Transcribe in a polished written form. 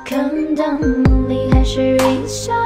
看到梦里还是一笑。